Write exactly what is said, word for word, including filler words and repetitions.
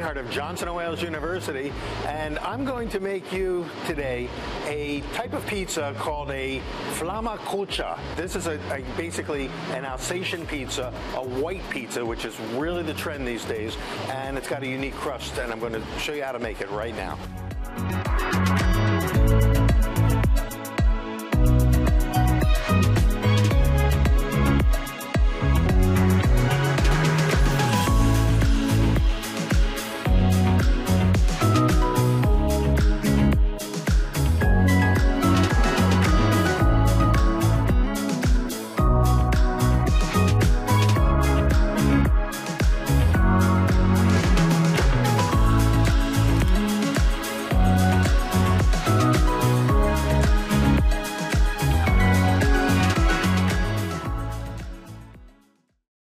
Reinhart of Johnson and Wales University, and I'm going to make you today a type of pizza called a Flammekeuche. This is a, a basically an Alsatian pizza, a white pizza, which is really the trend these days, and it's got a unique crust, and I'm going to show you how to make it right now.